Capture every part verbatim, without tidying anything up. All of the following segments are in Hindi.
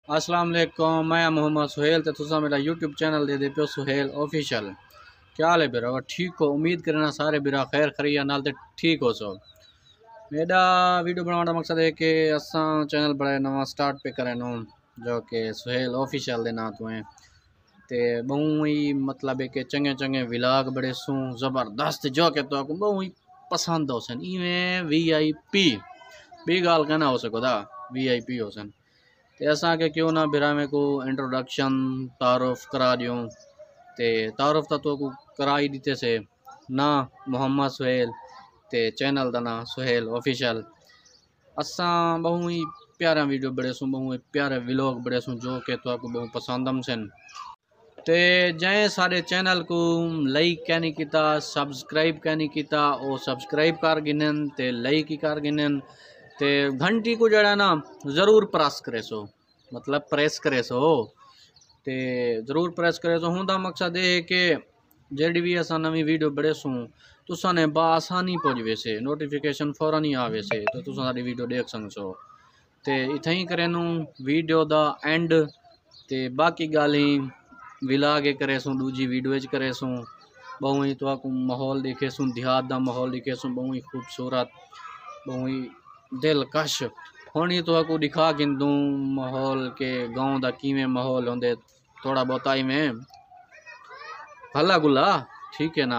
अस्सलाम वालेकुम, मैं मोहम्मद सुहेल तो तुसा मेरा यूट्यूब चैनल दे दे पियो सुहेल ऑफिशियल। क्या हाल है बिरा? ठीक हो? उम्मीद करना सारे बिरा खैर खरीया नाल ते ठीक हो सो। मेरा वीडियो बनाने का मकसद है कि असा चैनल बड़ा नवा स्टार्ट पे करें नो जो कि सुहेल ऑफिशियल दे ना तो हैं ते बहु ही मतलब है कि चंगे चंगे विलाग बड़े सू ज़बरदस्त जो कि तो आपको बहु ही पसंद हो सन इवें वी आई पी बी गाल कहना हो सको दा वी आई पी हो सन ते असा के क्यों ना बिरा में को इंट्रोडक्शन तारुफ करा दियो ते तारुफ ता तो को करा ही दीते से ना मोहम्मद सुहेल ते चैनल दा ना सुहेल ऑफिशियल। असा बहु ही प्यारा वीडियो बड़े सू बहु ही प्यारे व्लॉग बड़े सू जो कि तो आपको बहुत पसंद हम सन ते जै सारे चैनल को लाइक क्या नहीं किया सब्सक्राइब क्या नहीं किया और सब्सक्राइब कर गिनन ते लाइक ही कर गिनन ते घंटी को जड़ा ना ज़रूर प्रेस करे सो मतलब प्रेस करे सो ते ज़रूर प्रेस करे सो हुंदा मकसद ये है कि जेडी भी असा नवी वीडियो बड़े सू तुसा ने बासानी पहुंच वैसे नोटिफिकेशन फौरन ही आवे से तो तुसा सारी वीडियो देख सको ते इतना ही करे नू वीडियो दा एंड ते बाकी गालें विलाग करे सूँ दूजी वीडियो करे सूँ बहु ही तो माहौल देखे सूँ देहात का माहौल दिखे सूँ बहु ही खूबसूरत बहु ही दिलकश होनी तो आपको दिखा गिनदू माहौल के गाँव का किमें माहौल होंदे थोड़ा बहुत आई में हला गुला ठीक है ना।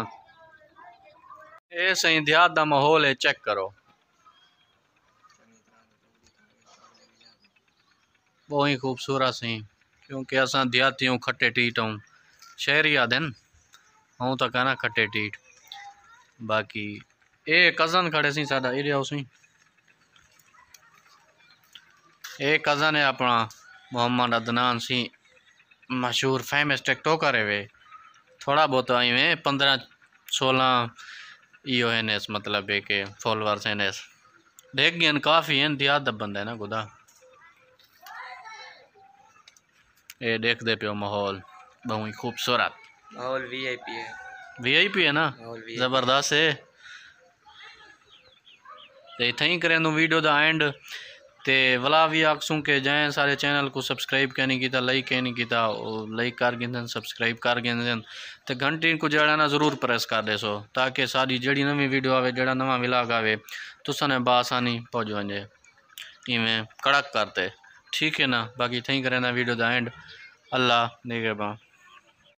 ये सही देहात का माहौल है चेक करो बहुत ही खूबसूरत सही क्योंकि असा देहाती हूँ खट्टे टीट हूँ शहरी आदे हूँ तो कहना खट्टे टीट बाकी ये कज़न खड़े सी साडा ए आओ सी ये कज़न है अपना मोहम्मद अदनान सी मशहूर फेमस टिकटॉकर है वे थोड़ा बहुत आई में पंद्रह सोलह यो है नेस मतलब है कि फॉलोअर्स हैं नेस देख गए काफ़ी हैं देहात दा बंदा है ना खुदा ये देख दे पियो माहौल बहुत ही खूबसूरत माहौल वीआईपी है वीआईपी है ना ज़बरदस्त है ते इतना ही करें वीडियो दा एंड ते वाला भी आखसूँ के जाए सारे चैनल को सब्सक्राइब क्या नहीं किया लाइक क्या नहीं किया और लाइक कर गिंदन सब्सक्राइब कर गिंदन ते घंटी को जड़ा ना ज़रूर प्रेस कर दे सो ताकि सारी जड़ी नवी वीडियो आवे जड़ा नवा विलाग आवे तुसा ने बासानी पहुँच वजे इवें कड़क करते ठीक है ना। बाकी इतना ही करें वीडियो दा एंड अल्लाह निगहबान।